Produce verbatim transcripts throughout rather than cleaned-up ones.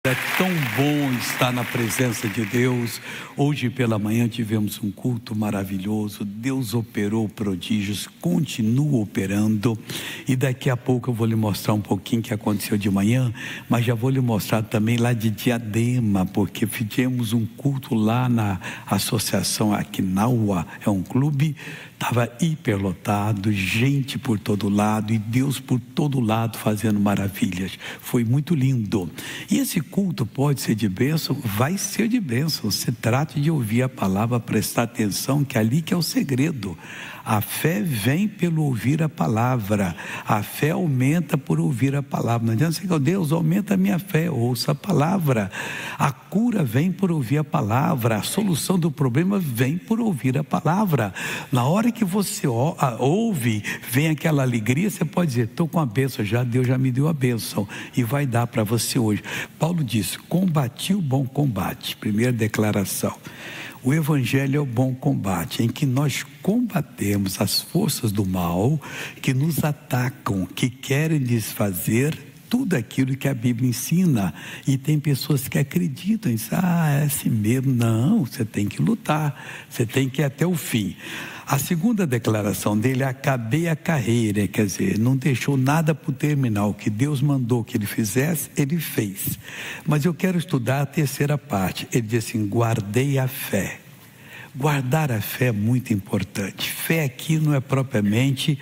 É tão bom estar na presença de Deus. Hoje pela manhã tivemos um culto maravilhoso. Deus operou prodígios, continua operando. E daqui a pouco eu vou lhe mostrar um pouquinho o que aconteceu de manhã, mas já vou lhe mostrar também lá de Diadema, porque fizemos um culto lá na Associação Aquinaua, é um clube. Estava hiperlotado, gente por todo lado e Deus por todo lado fazendo maravilhas. Foi muito lindo. E esse culto pode ser de bênção? Vai ser de bênção. Se trata de ouvir a palavra, prestar atenção, que é ali que é o segredo. A fé vem pelo ouvir a palavra. A fé aumenta por ouvir a palavra. Não adianta você dizer, Deus, aumenta a minha fé, ouça a palavra. A cura vem por ouvir a palavra. A solução do problema vem por ouvir a palavra. Na hora que você ouve, vem aquela alegria, você pode dizer, estou com a bênção já, Deus já me deu a bênção. E vai dar para você hoje. Paulo disse, combati o bom combate. Primeira declaração. O Evangelho é o bom combate, em que nós combatemos as forças do mal que nos atacam, que querem desfazer tudo aquilo que a Bíblia ensina. E tem pessoas que acreditam, dizem, ah, é assim mesmo. Não, você tem que lutar, você tem que ir até o fim. A segunda declaração dele, acabei a carreira, quer dizer, não deixou nada para o terminal. O que Deus mandou que ele fizesse, ele fez. Mas eu quero estudar a terceira parte. Ele diz assim, guardei a fé. Guardar a fé é muito importante. Fé aqui não é propriamente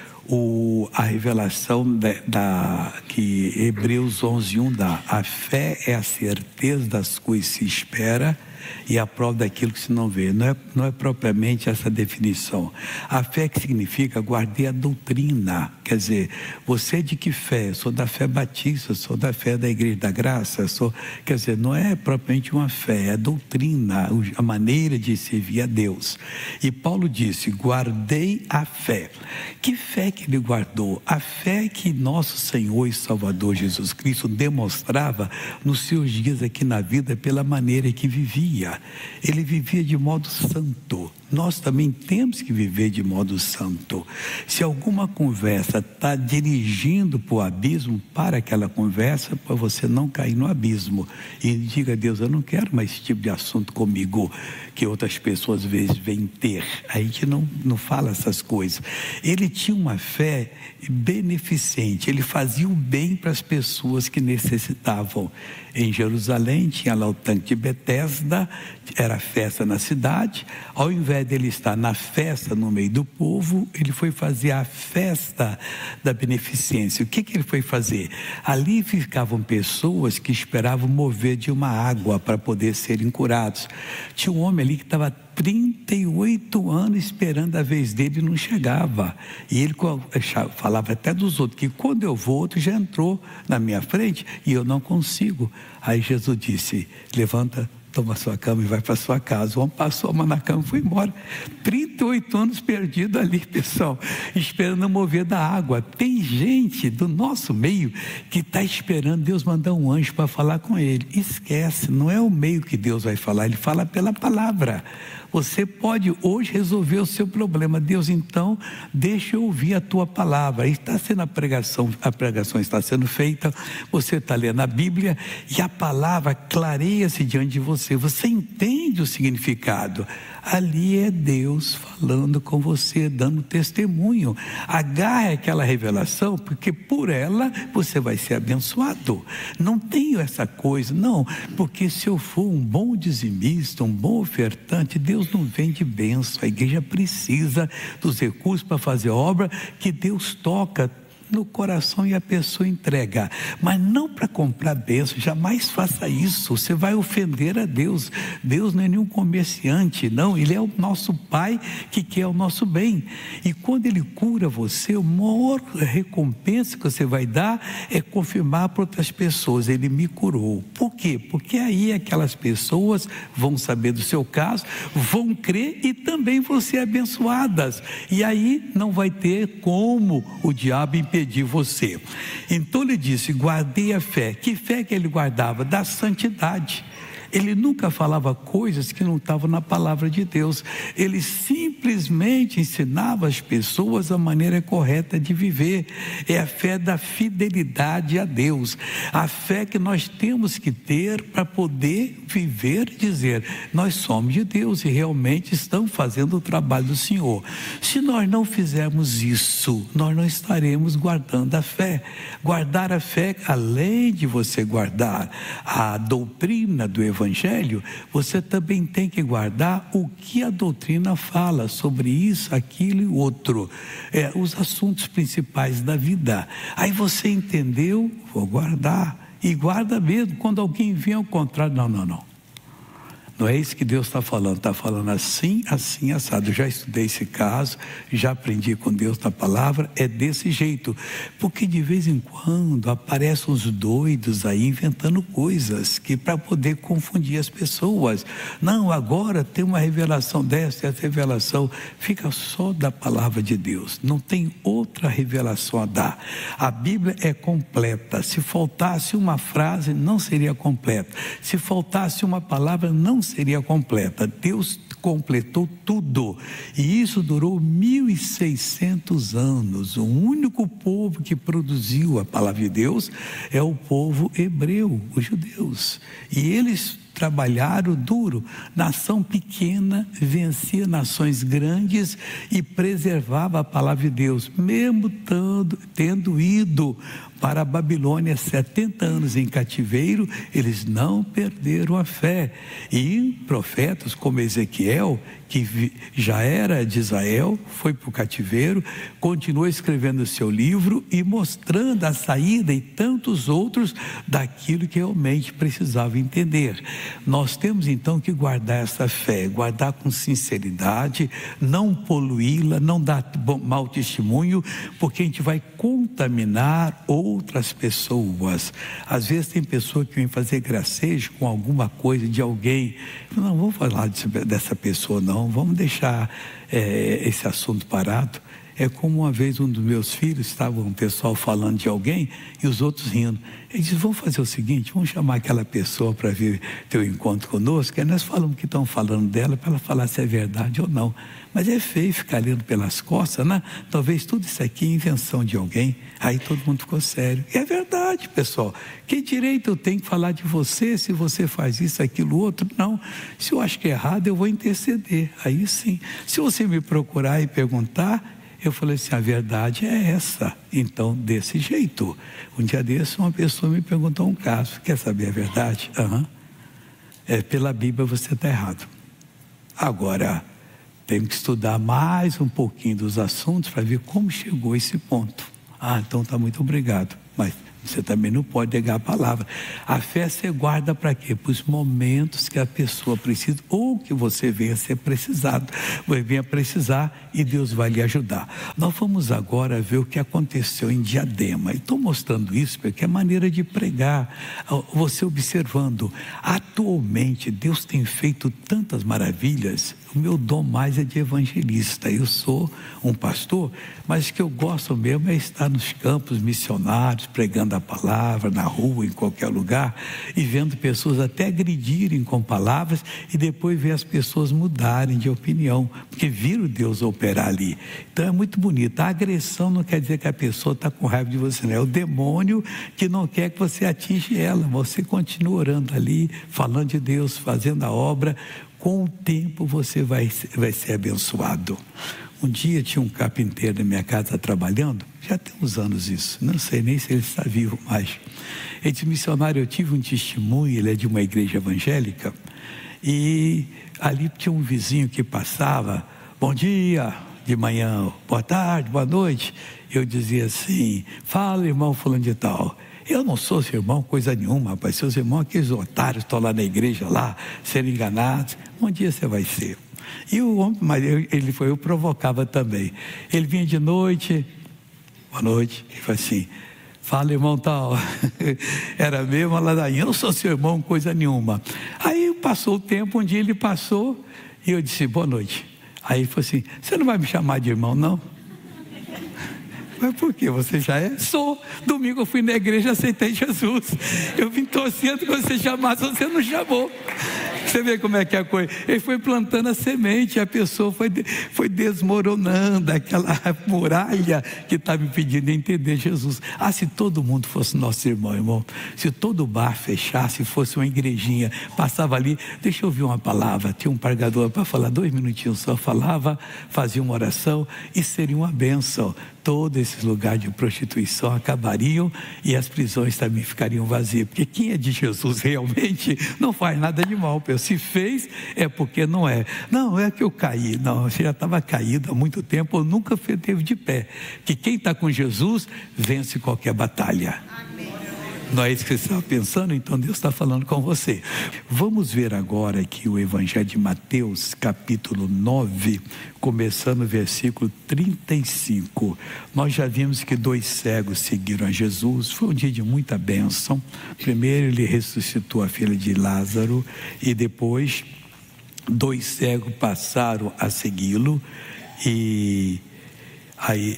o, a revelação da, da, que Hebreus onze, um dá. A fé é a certeza das coisas que se espera e a prova daquilo que se não vê. Não é, não é propriamente essa definição. A fé que significa guardei a doutrina. Quer dizer, você é de que fé? Eu sou da fé batista, sou da fé da Igreja da Graça, sou, quer dizer, não é propriamente uma fé, é a doutrina, a maneira de servir a Deus. E Paulo disse, guardei a fé. Que fé que ele guardou? A fé que nosso Senhor e Salvador Jesus Cristo demonstrava nos seus dias aqui na vida pela maneira que vivia. Ele vivia de modo santo. Nós também temos que viver de modo santo. Se alguma conversa está dirigindo para o abismo, para aquela conversa, para você não cair no abismo. E diga a Deus, eu não quero mais esse tipo de assunto comigo, que outras pessoas às vezes vêm ter. A gente não, não fala essas coisas. Ele tinha uma fé beneficente, ele fazia o bem para as pessoas que necessitavam. Em Jerusalém tinha lá o tanque de Betesda, era festa na cidade. Ao invés dele estar na festa no meio do povo, ele foi fazer a festa da beneficência. O que, que ele foi fazer? Ali ficavam pessoas que esperavam mover de uma água para poder serem curados. Tinha um homem ali que estava trinta e oito anos esperando a vez dele e não chegava. E ele falava até dos outros, que quando eu vou, outro já entrou na minha frente e eu não consigo. Aí Jesus disse, levanta, toma a sua cama e vai para a sua casa. O homem passou a mão na cama e foi embora. trinta e oito anos perdido ali, pessoal, esperando mover da água. Tem gente do nosso meio que está esperando Deus mandar um anjo para falar com ele. Esquece, não é o meio que Deus vai falar, ele fala pela palavra. Você pode hoje resolver o seu problema. Deus, então, deixa eu ouvir a tua palavra. Aí está sendo a pregação, a pregação está sendo feita, você está lendo a Bíblia e a palavra clareia-se diante de você. Você entende o significado. Ali é Deus falando com você, dando testemunho. Agarre aquela revelação, porque por ela você vai ser abençoado. Não tenho essa coisa, não, porque se eu for um bom dizimista, um bom ofertante, Deus não vende bênção. A igreja precisa dos recursos para fazer obra que Deus toca no coração e a pessoa entrega, mas não para comprar bênção. Jamais faça isso, você vai ofender a Deus. Deus não é nenhum comerciante, não, Ele é o nosso Pai que quer o nosso bem. E quando Ele cura você, a maior recompensa que você vai dar é confirmar para outras pessoas, Ele me curou. Por quê? Porque aí aquelas pessoas vão saber do seu caso, vão crer e também vão ser abençoadas, e aí não vai ter como o diabo impedir você. Então ele disse, guardei a fé. Que fé que ele guardava? Da santidade. Ele nunca falava coisas que não estavam na palavra de Deus. Ele simplesmente ensinava as pessoas a maneira correta de viver. É a fé da fidelidade a Deus. A fé que nós temos que ter para poder viver e dizer: nós somos de Deus e realmente estamos fazendo o trabalho do Senhor. Se nós não fizermos isso, nós não estaremos guardando a fé. Guardar a fé, além de você guardar a doutrina do Evangelho, você também tem que guardar o que a doutrina fala sobre isso, aquilo e outro, é, os assuntos principais da vida. Aí você entendeu? Vou guardar, e guarda mesmo. Quando alguém vem ao contrário, não, não, não, não é isso que Deus está falando, está falando assim, assim, assado. Eu já estudei esse caso, já aprendi com Deus na palavra, é desse jeito. Porque de vez em quando aparecem uns doidos aí inventando coisas que para poder confundir as pessoas. Não, agora tem uma revelação dessa, essa revelação fica só da palavra de Deus, não tem outra revelação a dar. A Bíblia é completa. Se faltasse uma frase, não seria completa. Se faltasse uma palavra, não seria completa. Deus completou tudo, e isso durou mil e seiscentos anos. O único povo que produziu a palavra de Deus é o povo hebreu, os judeus, e eles trabalharam duro. Nação pequena vencia nações grandes e preservava a palavra de Deus, mesmo tendo, tendo ido para a Babilônia setenta anos em cativeiro, eles não perderam a fé. E profetas como Ezequiel, que já era de Israel, foi para o cativeiro, continuou escrevendo o seu livro e mostrando a saída, e tantos outros, daquilo que realmente precisava entender. Nós temos então que guardar essa fé, guardar com sinceridade, não poluí-la, não dar mau testemunho, porque a gente vai contaminar outras pessoas. Às vezes tem pessoa que vem fazer gracejo com alguma coisa de alguém. Não, vamos falar dessa pessoa não, vamos deixar é, esse assunto parado. É como uma vez um dos meus filhos, estava um pessoal falando de alguém e os outros rindo. Ele disse: vamos fazer o seguinte, vamos chamar aquela pessoa para vir ter um encontro conosco, aí nós falamos que estão falando dela, para ela falar se é verdade ou não. Mas é feio ficar lendo pelas costas, né? Talvez tudo isso aqui é invenção de alguém. Aí todo mundo ficou sério. E é verdade, pessoal. Que direito eu tenho que falar de você se você faz isso, aquilo, outro? Não. Se eu acho que é errado, eu vou interceder. Aí sim. Se você me procurar e perguntar, eu falei assim: a verdade é essa. Então, desse jeito. Um dia desse, uma pessoa me perguntou um caso. Quer saber a verdade? Uhum. É, pela Bíblia você está errado. Agora, tenho que estudar mais um pouquinho dos assuntos para ver como chegou a esse ponto. Ah, então está, muito obrigado. Mas você também não pode negar a palavra. A fé você guarda para quê? Para os momentos que a pessoa precisa, ou que você venha a ser precisado, venha precisar, e Deus vai lhe ajudar. Nós vamos agora ver o que aconteceu em Diadema. E estou mostrando isso porque é maneira de pregar. Você observando, atualmente Deus tem feito tantas maravilhas. O meu dom mais é de evangelista. Eu sou um pastor, mas o que eu gosto mesmo é estar nos campos missionários, pregando a palavra, na rua, em qualquer lugar, e vendo pessoas até agredirem com palavras, e depois ver as pessoas mudarem de opinião, porque viram Deus operar ali. Então é muito bonito. A agressão não quer dizer que a pessoa está com raiva de você, não. É o demônio que não quer que você atinja ela. Você continua orando ali, falando de Deus, fazendo a obra. Com o tempo você vai, vai ser abençoado. Um dia tinha um carpinteiro na minha casa trabalhando, já tem uns anos isso, não sei nem se ele está vivo mais. Ele disse: missionário, eu tive um testemunho, ele é de uma igreja evangélica, e ali tinha um vizinho que passava: bom dia, de manhã, boa tarde, boa noite. Eu dizia assim: fala, irmão fulano de tal. Eu não sou seu irmão coisa nenhuma, rapaz. Seus irmãos, aqueles otários, estão lá na igreja, lá, sendo enganados. Um dia você vai ser. E o homem, mas eu, ele foi, eu provocava também. Ele vinha de noite, boa noite, ele falou assim: fala, irmão tal. Era mesmo a ladainha. Eu não sou seu irmão coisa nenhuma. Aí passou o tempo, um dia ele passou, e eu disse: boa noite. Aí ele falou assim: você não vai me chamar de irmão, não? Mas por quê? Você já é? Sou. Domingo eu fui na igreja, aceitei Jesus. Eu vim torcendo que você chamasse, você não chamou. Você vê como é que é a coisa. Ele foi plantando a semente, a pessoa foi, foi desmoronando aquela muralha que estava impedindo de entender Jesus. Ah, se todo mundo fosse nosso irmão, irmão, se todo bar fechasse, fosse uma igrejinha, passava ali, deixa eu ouvir uma palavra, tinha um pregador para falar dois minutinhos só, falava, fazia uma oração e seria uma bênção. Todos esses lugares de prostituição acabariam e as prisões também ficariam vazias, porque quem é de Jesus realmente não faz nada de mal. Se fez é porque não é. Não, é que eu caí. Não, você já estava caído há muito tempo, ou nunca esteve de pé. Que quem está com Jesus vence qualquer batalha. Amém. Não é isso que você estava pensando? Então Deus está falando com você. Vamos ver agora aqui o Evangelho de Mateus, capítulo nove, começando o versículo trinta e cinco. Nós já vimos que dois cegos seguiram a Jesus. Foi um dia de muita bênção. Primeiro ele ressuscitou a filha de Lázaro, e depois dois cegos passaram a segui-lo. E aí,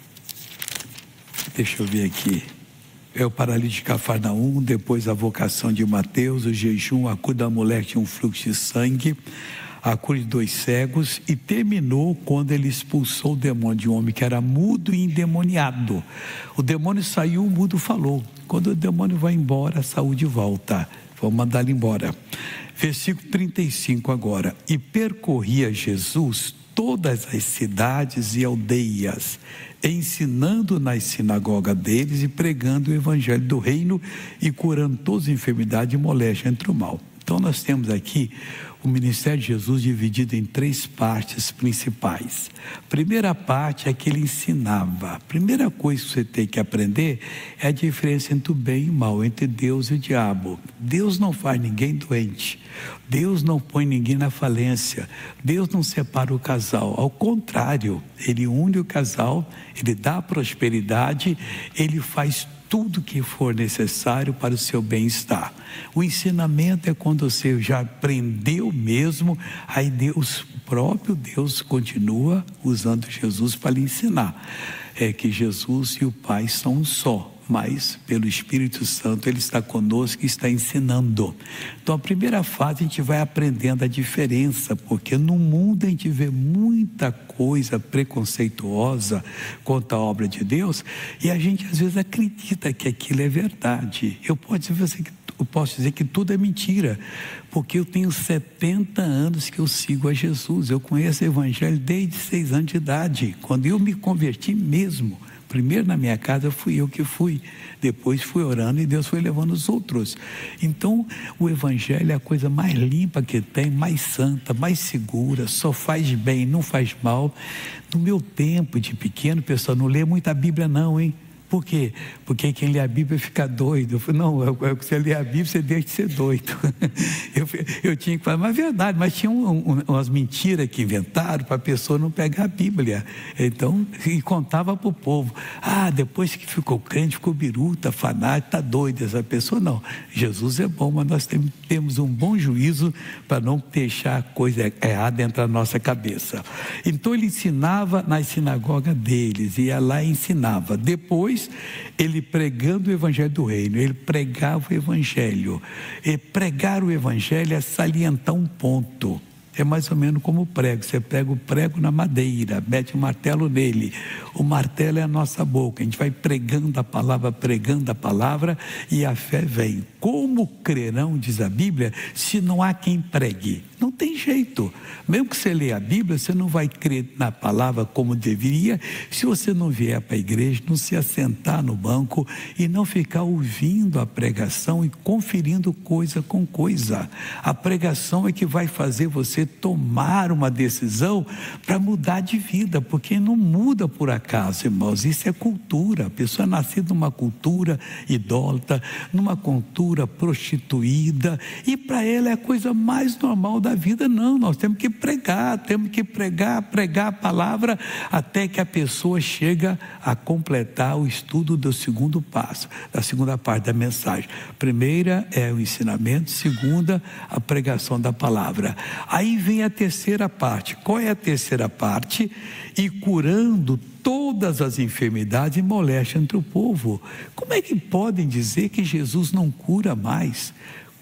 deixa eu ver aqui. É o paralítico de Cafarnaum, depois a vocação de Mateus, o jejum, a cura da mulher que tinha um fluxo de sangue, a cura de dois cegos, e terminou quando ele expulsou o demônio de um homem que era mudo e endemoniado. O demônio saiu, o mudo falou. Quando o demônio vai embora, a saúde volta. Vamos mandar ele embora. Versículo trinta e cinco agora. E percorria Jesus todas as cidades e aldeias, ensinando nas sinagogas deles e pregando o evangelho do reino e curando todas as enfermidades e moléstias entre o mal. Então nós temos aqui o ministério de Jesus dividido em três partes principais. A primeira parte é que ele ensinava. A primeira coisa que você tem que aprender é a diferença entre o bem e o mal, entre Deus e o diabo. Deus não faz ninguém doente. Deus não põe ninguém na falência. Deus não separa o casal. Ao contrário, ele une o casal, ele dá prosperidade, ele faz tudo que for necessário para o seu bem-estar. O ensinamento é quando você já aprendeu mesmo, aí Deus, o próprio Deus continua usando Jesus para lhe ensinar. É que Jesus e o Pai são um só, mas pelo Espírito Santo ele está conosco e está ensinando. Então a primeira fase a gente vai aprendendo a diferença, porque no mundo a gente vê muita coisa preconceituosa contra a obra de Deus, e a gente às vezes acredita que aquilo é verdade. Eu posso dizer que Eu posso dizer que tudo é mentira, porque eu tenho setenta anos que eu sigo a Jesus. Eu conheço o Evangelho desde seis anos de idade. Quando eu me converti mesmo, primeiro na minha casa fui eu que fui, depois fui orando e Deus foi levando os outros. Então o Evangelho é a coisa mais limpa que tem, mais santa, mais segura, só faz bem, não faz mal. No meu tempo de pequeno, pessoal, não lê muita Bíblia não, hein? Por quê? Porque quem lê a Bíblia fica doido. Eu falei, não, eu, eu, você lê a Bíblia, você deixa de ser doido. Eu, eu tinha que falar, mas é verdade, mas tinha um, um, umas mentiras que inventaram para a pessoa não pegar a Bíblia. Então, e contava para o povo. Ah, depois que ficou crente, ficou biruta, fanático, está doido essa pessoa. Não, Jesus é bom, mas nós tem, temos um bom juízo para não deixar a coisa errada entrar na nossa cabeça. Então ele ensinava nas sinagogas deles, ia lá e ensinava. Depois, ele pregando o evangelho do reino, ele pregava o evangelho. E pregar o evangelho é salientar um ponto. É mais ou menos como o prego. Você pega o prego na madeira, mete o martelo nele. O martelo é a nossa boca. A gente vai pregando a palavra, pregando a palavra, e a fé vem. Como crerão, diz a Bíblia, se não há quem pregue? Não tem jeito. Mesmo que você leia a Bíblia, você não vai crer na palavra como deveria, se você não vier para a igreja, não se assentar no banco e não ficar ouvindo a pregação e conferindo coisa com coisa. A pregação é que vai fazer você tomar uma decisão para mudar de vida, porque não muda por acaso, irmãos. Isso é cultura. A pessoa é nascida numa cultura idólatra, numa cultura prostituída, e para ela é a coisa mais normal da vida. Não, nós temos que pregar, temos que pregar, pregar a palavra, até que a pessoa chega a completar o estudo do segundo passo, da segunda parte da mensagem. Primeira é o ensinamento, segunda, a pregação da palavra. Aí vem a terceira parte. Qual é a terceira parte? E curando todas as enfermidades e moléstias entre o povo. Como é que podem dizer que Jesus não cura mais?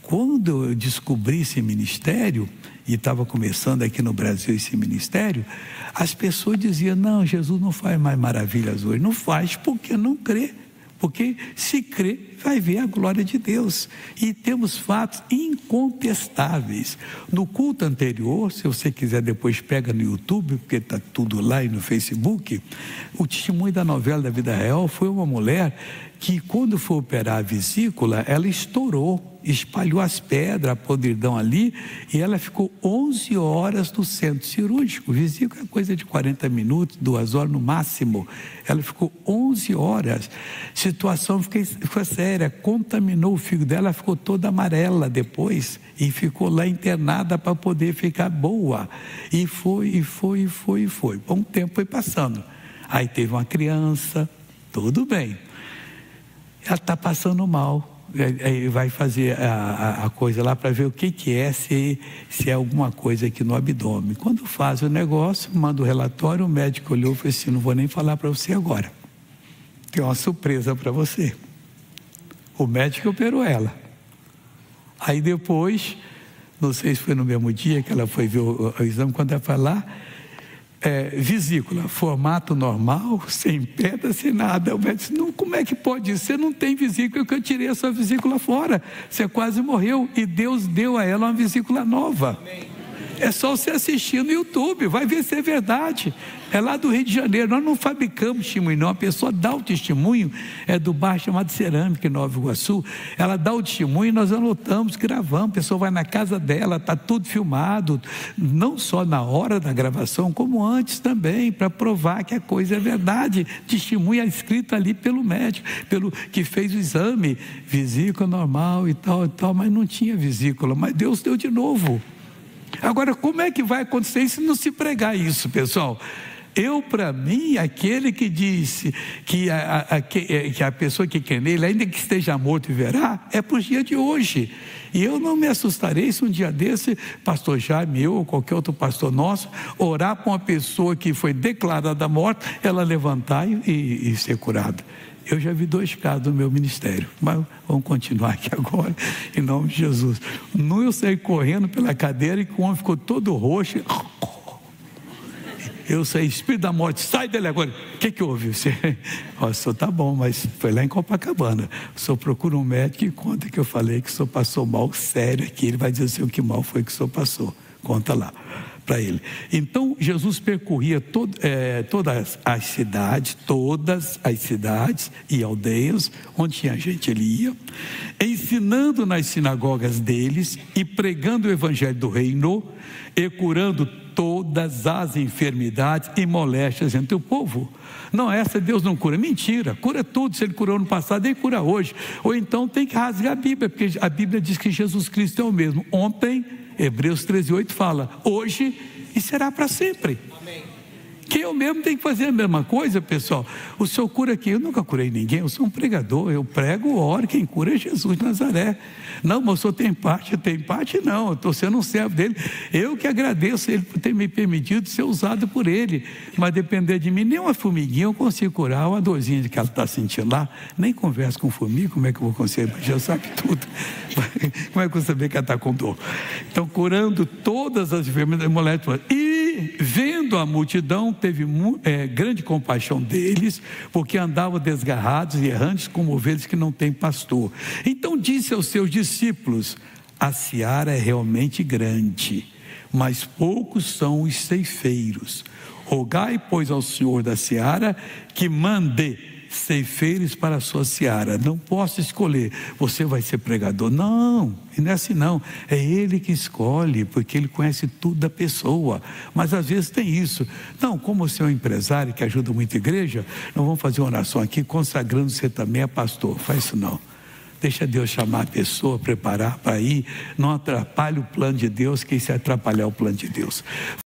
quando eu descobri esse ministério, e estava começando aqui no Brasil esse ministério, as pessoas diziam, não, Jesus não faz mais maravilhas hoje. Não faz porque não crê. Porque se crê, vai ver a glória de Deus. E temos fatos incontestáveis. No culto anterior, se você quiser depois pega no YouTube, porque está tudo lá e no Facebook, o testemunho da novela da vida real foi uma mulher que quando foi operar a vesícula, ela estourou, espalhou as pedras, a podridão ali, e ela ficou onze horas no centro cirúrgico. Vesícula é coisa de quarenta minutos, duas horas no máximo. Ela ficou onze horas. Situação ficou, ficou séria, contaminou o fígado dela, ficou toda amarela depois, e ficou lá internada para poder ficar boa. E foi, e foi, e foi, e foi. Bom, o tempo foi passando. Aí teve uma criança, tudo bem. Ela está passando mal, aí vai fazer a, a, a coisa lá para ver o que, que é, se, se é alguma coisa aqui no abdômen. Quando faz o negócio, manda o relatório, o médico olhou e falou assim, não vou nem falar para você agora, tem uma surpresa para você. O médico operou ela. Aí depois, não sei se foi no mesmo dia que ela foi ver o, o exame, quando ela foi lá, É, vesícula, formato normal, sem pedra, sem nada. O médico disse, não, como é que pode isso? Você não tem vesícula, que eu tirei a sua vesícula fora. Você quase morreu e Deus deu a ela uma vesícula nova. Amém. É só você assistir no YouTube, vai ver se é verdade. É lá do Rio de Janeiro, nós não fabricamos testemunho não, a pessoa dá o testemunho, é do bar chamado Cerâmica em Nova Iguaçu, ela dá o testemunho, nós anotamos, gravamos, a pessoa vai na casa dela, está tudo filmado, não só na hora da gravação, como antes também, para provar que a coisa é verdade. Testemunho é escrito ali pelo médico, pelo que fez o exame, vesícula normal e tal e tal, mas não tinha vesícula, mas Deus deu de novo. Agora, como é que vai acontecer isso se não se pregar isso, pessoal? Eu, para mim, aquele que disse que a, a, que a pessoa que quer nele, ainda que esteja morto e verá, é para os dias de hoje. E eu não me assustarei se um dia desse, pastor Jaime, eu ou qualquer outro pastor nosso, orar para uma pessoa que foi declarada morta, ela levantar e, e, e ser curada. Eu já vi dois casos no meu ministério, mas vamos continuar aqui agora, em nome de Jesus. Não, eu saí correndo pela cadeira e o homem ficou todo roxo. Eu saí, espírito da morte, sai dele agora. O que que houve? Você, ó, o senhor tá bom, mas foi lá em Copacabana. O senhor procura um médico e conta que eu falei que o senhor passou mal sério aqui. Ele vai dizer assim, o que mal foi que o senhor passou. Conta lá para ele. Então Jesus percorria todo, é, todas as cidades, todas as cidades e aldeias onde tinha gente, ele ia, ensinando nas sinagogas deles e pregando o evangelho do reino e curando todas as enfermidades e moléstias entre o povo. Não, essa Deus não cura, mentira, cura tudo. Se ele curou no passado, ele cura hoje. Ou então tem que rasgar a Bíblia, porque a Bíblia diz que Jesus Cristo é o mesmo ontem. Hebreus treze, oito fala, hoje e será para sempre. Amém. Que eu mesmo tenho que fazer a mesma coisa, pessoal. O senhor cura aqui, eu nunca curei ninguém, eu sou um pregador, eu prego, oro, quem cura é Jesus de Nazaré. Não, mas o senhor tem parte, tem parte não, eu estou sendo um servo dele. Eu que agradeço ele por ter me permitido ser usado por ele, mas depender de mim, nem uma formiguinha eu consigo curar, uma dorzinha que ela está sentindo lá, nem converso com formiga, como é que eu vou conseguir? Já sabe tudo. Como é que eu vou saber que ela está com dor? Então, curando todas as enfermidades moléstias. E vendo a multidão, teve é, grande compaixão deles, porque andavam desgarrados e errantes como ovelhas que não têm pastor. Então disse aos seus discípulos, a seara é realmente grande, mas poucos são os ceifeiros. Rogai, pois, ao Senhor da seara que mande ceifeiros para a sua seara. Não posso escolher, você vai ser pregador. Não, e não é assim não, é ele que escolhe, porque ele conhece tudo da pessoa. Mas às vezes tem isso, não, como você é um empresário que ajuda muito a igreja, nós vamos fazer uma oração aqui consagrando você também a pastor. Faz isso não, deixa Deus chamar a pessoa, preparar para ir, não atrapalhe o plano de Deus, que isso é atrapalhar o plano de Deus.